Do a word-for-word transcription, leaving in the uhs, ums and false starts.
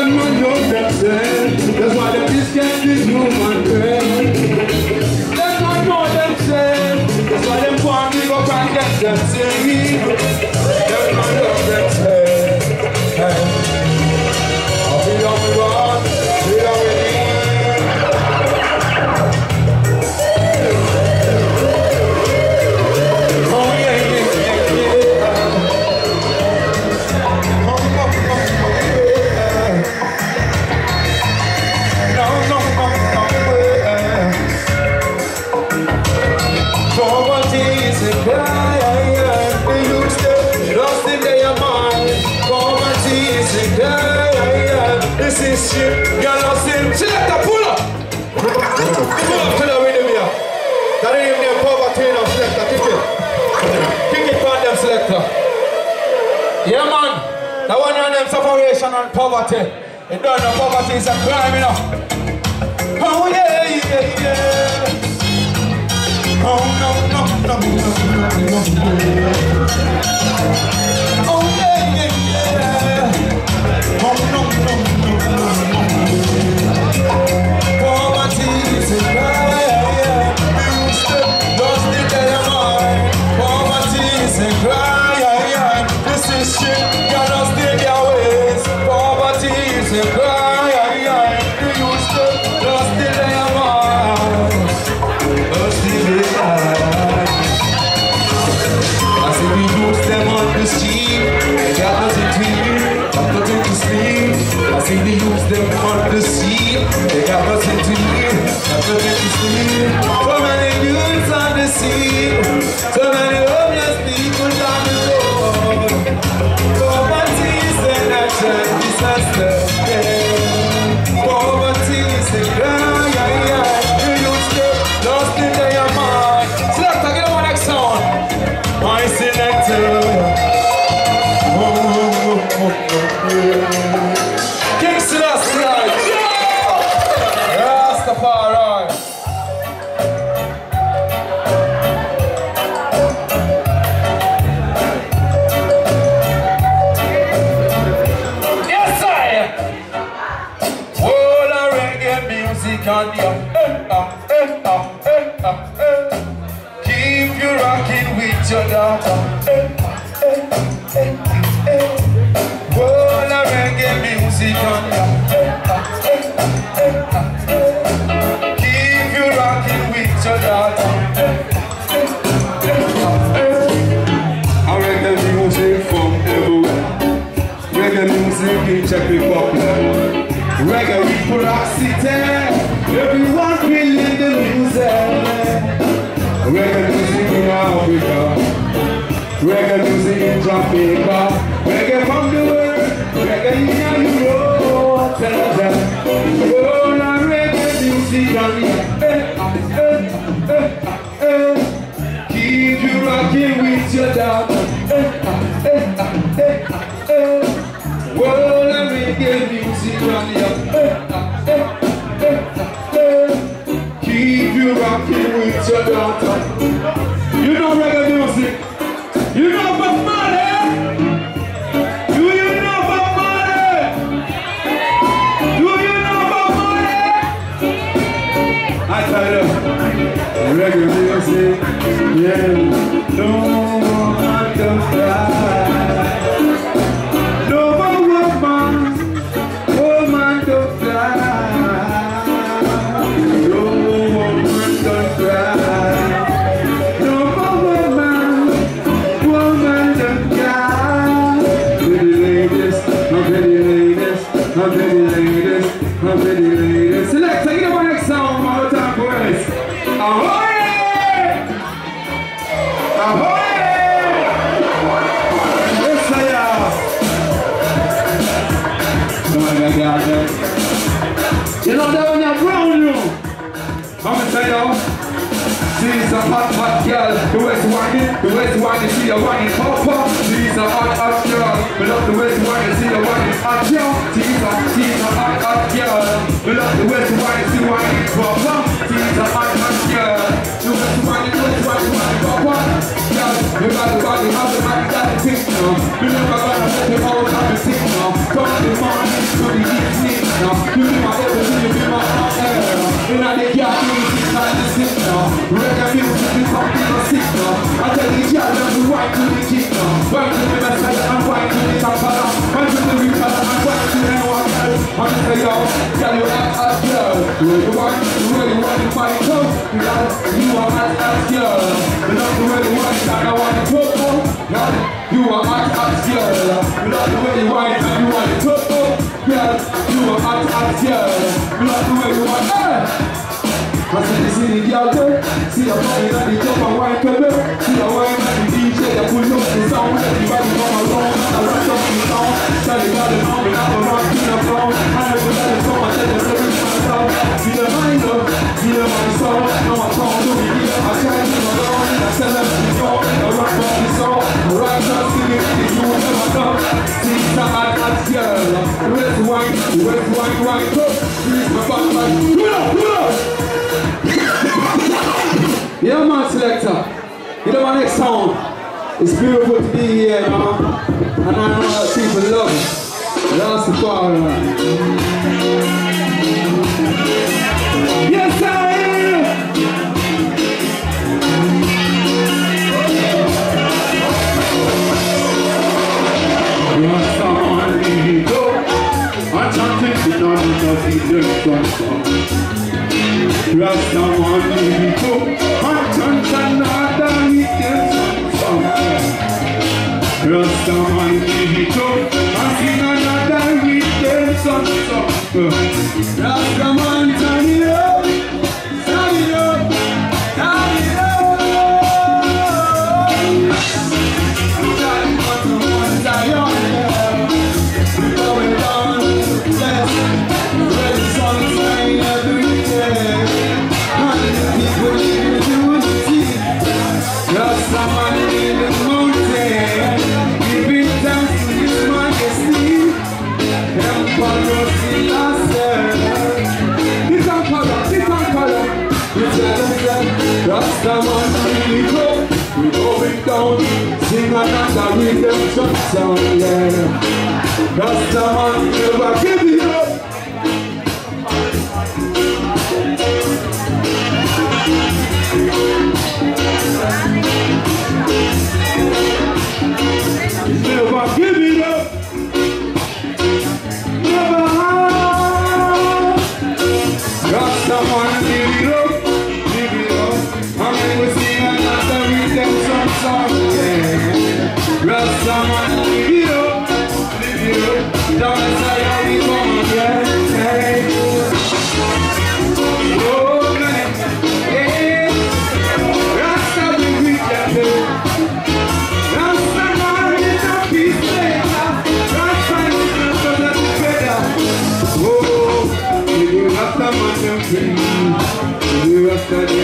man know themselves. That's why them is getting human brain. Them man know themselves. That's why them want to go and get them singing. Them man know themselves. Hey. I'll be on the road. Be on the road. This is shit, you're lost in selector, pull up! Pull up to the rhythm here. That ain't even poverty now, selector, kick it. Kick it on them, selector. Yeah, man. That one on them separation and poverty. You don't know poverty is a crime, you know. Oh, yeah, yeah, yeah. Oh, no, no, no, no, no, no, no. Oh, yeah, yeah, yeah. Oh, no, no, no. Poverty is a crime. Lost in their mind. Poverty is a crime. This is shit. Got lost in their ways. Poverty is a crime. The youth lost in their mind. Lost in their mind. I see the youth them on the street. They got nothing to eat. Got nothing to sleep. I see the youths them on the sea. They got nothing to eat, got nothing to sleep. So many youths on the sea. So many homeless people down the road. Poverty is a natural disaster. Yeah. Poverty is a crime. Yeah, yeah. The youths them lost in their mind. Selector, get on next song. My selector. Oh, oh, oh, oh, oh. King Selassie, Rastafari. Yes, I. All a reggae music on you. Eh, ah, eh, ah, eh, ah, eh. Keep you rocking with your daughter. Eh, eh, eh, eh. All a reggae music on ya. Keep you rocking with your daughter. I reggae music from everywhere. Reggae music in Czech Republic. Reggae people rock city. Everyone feeling the music. Reggae music in Africa. Reggae music in Jamaica. Reggae from the world. Reggae in Europe. Tell them. Oh, la reggae music on me. Eh, eh, eh, eh. Keep you rocking with your daughter. Eh, eh, eh, eh. Oh, la reggae music on me. Eh, eh, eh, eh. Keep you rocking with your daughter. You know reggae music. You know Bob Marley? Do you know Bob Marley? Do you know Bob Marley? I tell you, reggae music, yeah, no one can fly. No one woman, woman can fly. No woman can fly. No woman. Pretty ladies, my pretty ladies, my pretty ladies. Select, take it up on next song, all the time, boys. Ahoy! Ahoy! Yes, I am. Oh my God, you know that when you're brown, you. I'm gonna tell you. She's a hot, hot girl, the waist whining, the waist whining, she a whining papa. She's a hot, hot girl, we love the waist whining, she a whining hot girl. She's a, she's a hot, hot girl, we love the waist whining, she whining papa. She's a hot, hot girl, the waist whining, the waist whining, whining papa. Girl, you got the body, how the body got the tick now. You never gonna let the whole time tick now. Come in the morning, to the evening. Reggae music is something to stick now. I tell the girl them to wine to the kick now. Wine to the Messiah and wine to the Kampala. Wine to the Ripper and wine to the one girl. I'm say yo, girl you act as girl. Where you want, where you want to find out. Girl, you are act as girl. You love the way you want, and I want to talk out. Girl, you are act as girl. You love the way you want, and you want to talk out. Girl, you are act as girl. You love the way you want, eh? I see the city girl there, see a body that the top and wine color, see a wine that the D J that pull up the sound, everybody come along, I rush up the sound, tell the girl them on, we have a rock in the ground, and everybody come and tell them every man down, see the mind up, see the mind sound, now I come to me here, I try to go down, I tell them to go, I rock up the sound, I rise up, sing it, if you want to come, see the hot hot girl, where's the wine, where's the wine, wine, go, please my back, like, pull up, pull up! Yeah man, selector. You know my next song. It's beautiful to be here, man. And I know that people love it. That's the part, man. Yes, I am. Yes, I go. I can't take it on the Rasta money to another weekend song. Rasta money to another weekend song. Rasta money turn it up, turn it up, turn it up. Turn it up to one Zion. Going down to the left, where the sun is shining every day. People in the unity, just someone in the mountain, giving thanks to His Majesty, Emperor Selassie. This one color, this one color. We tell us that just someone in the go, we going down, sing another redemption song, yeah. Just someone never give it up. Never give it up. Never have. Got someone give it up, give it up. And then we sing another redemption song. Yeah. Got someone give it up, give it up. Don't say how we come again. Hey. Oh man, yeah. Rasta we greet them. Oh, you have to